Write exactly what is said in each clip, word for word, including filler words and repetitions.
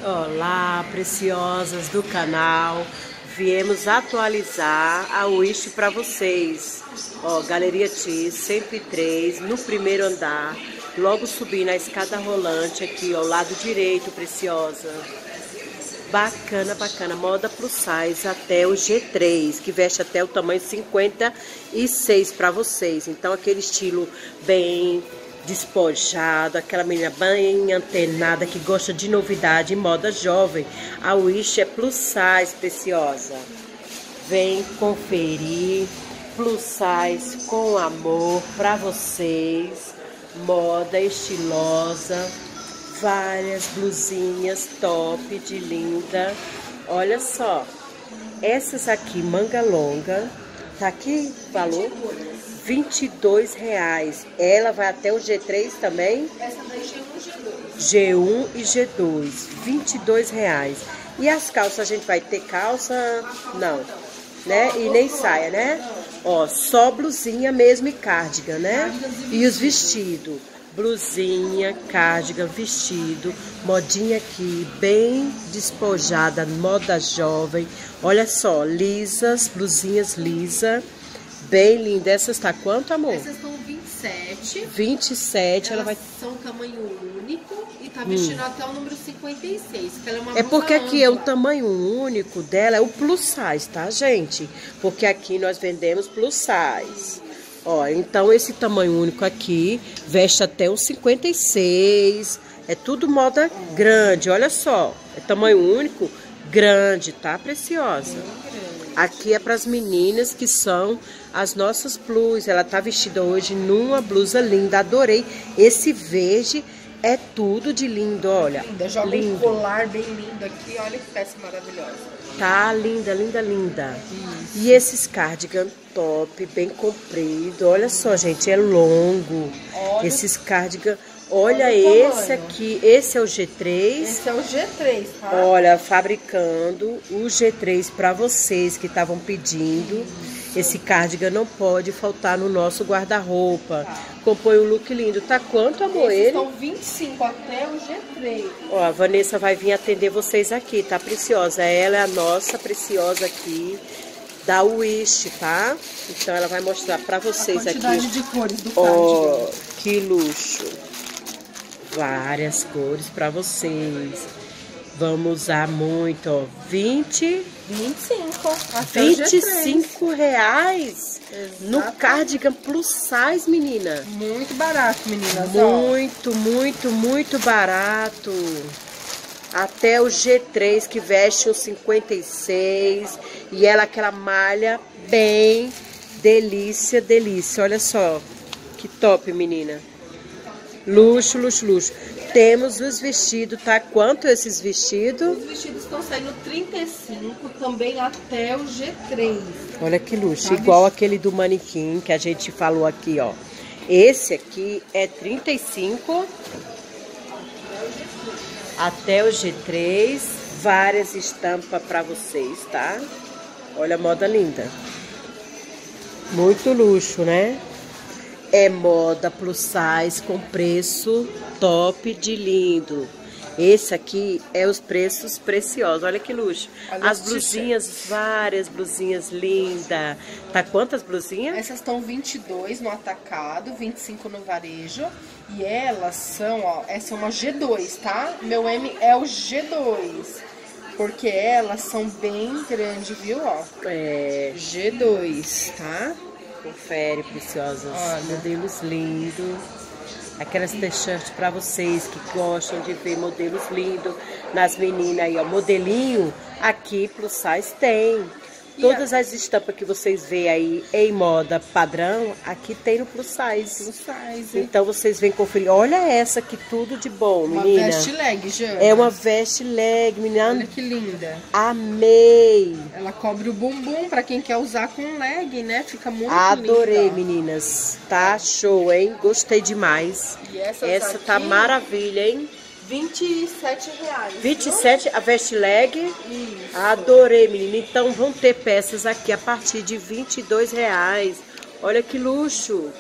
Olá, preciosas do canal. Viemos atualizar a Wish para vocês. Ó, Galeria T cento e três, no primeiro andar, logo subindo a escada rolante aqui, ao lado direito, preciosa. Bacana, bacana. Moda plus size até o G três, que veste até o tamanho cinquenta e seis para vocês. Então, aquele estilo bem despojado, aquela menina bem antenada que gosta de novidade e moda jovem. A Wish é plus size, preciosa. Vem conferir. Plus size com amor para vocês. Moda estilosa. Várias blusinhas top de linda. Olha só. Essas aqui, manga longa. Tá aqui, valor? vinte e dois reais. Ela vai até o G três também? Essa daí G um e G dois. G um e G dois. vinte e dois reais. E as calças, a gente vai ter calça? Não. Né? E nem saia, né? Ó, só blusinha mesmo e cardigan, né? E os vestidos. Blusinha, cardigan, vestido. Modinha aqui, bem despojada, moda jovem. Olha só, lisas, blusinhas lisa. Bem linda. Essas tá quanto, amor? Essas estão vinte e sete. vinte e sete, Elas ela vai... são tamanho único e tá vestindo hum. até o número cinquenta e seis. Que ela é uma é porque aqui ampla. é o tamanho único dela, é o plus size, tá, gente? Porque aqui nós vendemos plus size. Ó, então esse tamanho único aqui veste até o cinquenta e seis. É tudo moda grande, olha só. É tamanho único, grande, tá, preciosa? Aqui é para as meninas que são as nossas plus. Ela tá vestida hoje numa blusa linda. Adorei. Esse verde é tudo de lindo, olha. Linda. Joga um colar bem lindo aqui. Olha que peça maravilhosa. Tá linda, linda, linda. Isso. E esses cardigan top, bem comprido. Olha só, gente, é longo. Olha. Esses cardigan... Olha, Olha esse aqui, esse é o G três. Esse é o G três, tá? Olha, fabricando o G três para vocês que estavam pedindo. Isso. Esse cardigan não pode faltar no nosso guarda-roupa. Tá. Compõe um look lindo. Tá quanto, amor? Esses ele? Estão vinte e cinco até o G três. Ó, a Vanessa vai vir atender vocês aqui, tá, preciosa? Ela é a nossa preciosa aqui da Wish, tá? Então ela vai mostrar para vocês a quantidade aqui. De cores do cardigan. Ó, que luxo. Várias cores para vocês. Vamos usar muito, ó. vinte, vinte e cinco. Até vinte e cinco reais. Exatamente. No cardigan plus size, menina. Muito barato, meninas. Muito, ó. muito, muito barato. Até o G três que veste o cinquenta e seis. E ela aquela malha bem delícia, delícia. Olha só. Que top, menina. Luxo, luxo, luxo. Temos os vestidos, tá? Quanto esses vestidos? Os vestidos estão saindo trinta e cinco, também até o G três. Olha que luxo, tá, igual vestido. Aquele do manequim que a gente falou aqui, ó. Esse aqui é trinta e cinco até o G três. Várias estampas para vocês, tá? Olha a moda linda. Muito luxo, né? É moda plus size com preço top de lindo. Esse aqui é os preços preciosos. Olha que luxo. Olha as blusinhas, várias blusinhas lindas. Tá quantas blusinhas? Essas estão vinte e dois no atacado, vinte e cinco no varejo. E elas são, ó, essa é uma G dois, tá? Meu M é o G dois. Porque elas são bem grandes, viu, ó? É. G dois, tá? Confere, preciosas. Olha. Modelos lindos. Aquelas t-shirts para vocês que gostam de ver modelos lindos nas meninas aí, ó. Modelinho aqui plus size tem. Todas as estampas que vocês veem aí em moda padrão, aqui tem no plus size. Plus size. Então vocês vêm conferir. Olha essa que tudo de bom, menina. Uma veste leg, Jana. É uma veste leg, menina. Olha que linda. Amei. Ela cobre o bumbum pra quem quer usar com leg, né? Fica muito Adorei, linda. meninas. Tá show, hein? Gostei demais. E essa essa aqui, tá maravilha, hein? vinte e sete reais. vinte e sete a veste leg? Isso. Adorei, menina. Então vão ter peças aqui a partir de vinte e dois reais. Olha que luxo.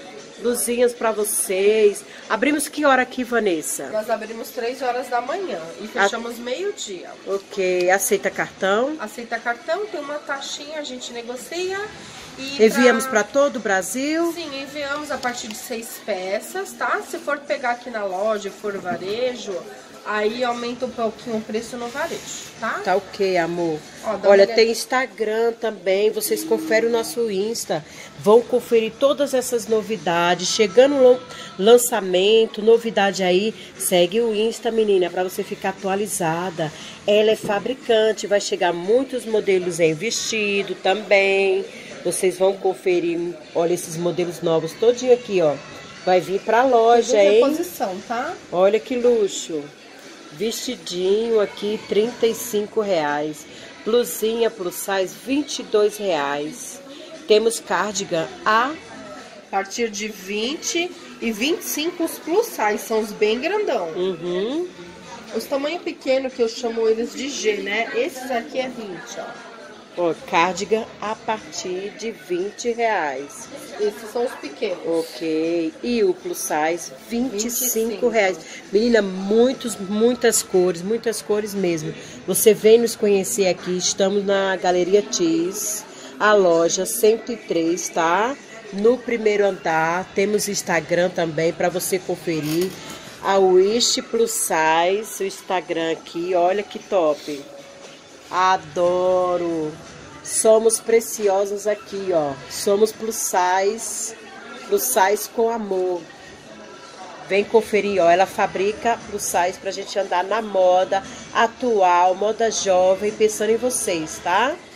blusinhas para vocês. Abrimos que hora aqui, Vanessa? Nós abrimos três horas da manhã e fechamos a... meio-dia. Ok. Aceita cartão? Aceita cartão, tem uma taxinha, a gente negocia. E enviamos para pra... todo o Brasil? Sim, enviamos a partir de seis peças, tá? Se for pegar aqui na loja e for varejo, aí aumenta um pouquinho o preço no varejo, tá? Tá ok, amor. Ó, olha, tem Instagram também, vocês conferem o nosso Insta, vão conferir todas essas novidades, chegando o lançamento, novidade aí, segue o Insta, menina, para você ficar atualizada. Ela é fabricante, vai chegar muitos modelos em vestido também, vocês vão conferir, olha esses modelos novos todinho aqui, ó, vai vir pra loja, hein? Reposição, tá? Olha que luxo. Vestidinho aqui, trinta e cinco reais. Blusinha plus size, vinte e dois reais. Temos cardigan a... a partir de vinte e vinte e cinco os plus size, são os bem grandão. Uhum. Os tamanho pequeno, que eu chamo eles de G, né? Esses aqui é vinte, ó. Ó, cardigan a partir de vinte reais. Esses são os pequenos. Ok. E o plus size, vinte e cinco reais. Menina, muitos, muitas cores, muitas cores mesmo. Você vem nos conhecer aqui, estamos na Galeria Tees, a loja cento e três, tá? No primeiro andar, temos Instagram também para você conferir. A Wish Plus Size, o Instagram aqui, olha que top. Adoro! Somos preciosos aqui, ó. Somos plus size, plus size com amor. Vem conferir, ó. Ela fabrica plus size pra gente andar na moda atual, moda jovem, pensando em vocês, tá?